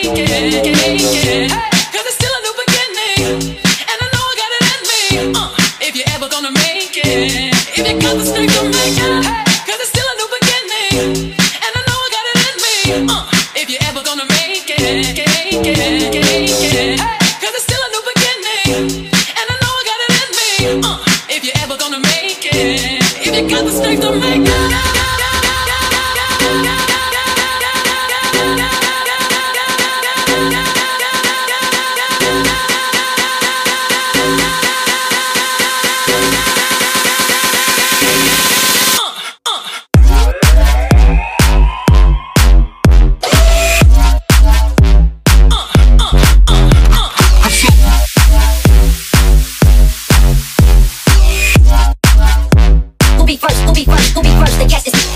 make it. Cause it's still a new beginning, and I know I got it in me. If you're ever gonna make it, if you got the strength to make it. Cause it's still a new beginning, and I know I got it in me. If you're ever gonna make it. Cause it's still a new beginning, and I know I got it in me. If you're ever gonna make it, if you got the strength to make it. Who be first? The guess is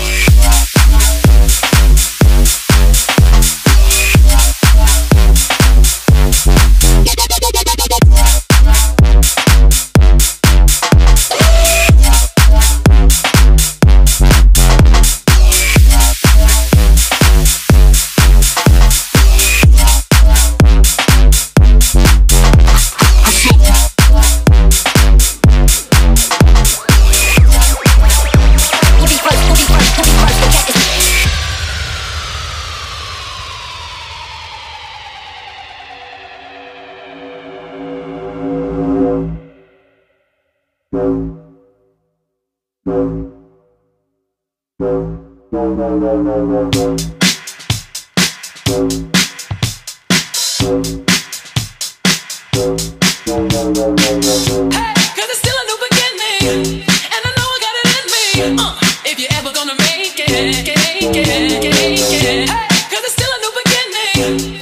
cause it's still a new beginning, and I know I got it in me. If you're ever gonna make it. Cause it's still a new beginning.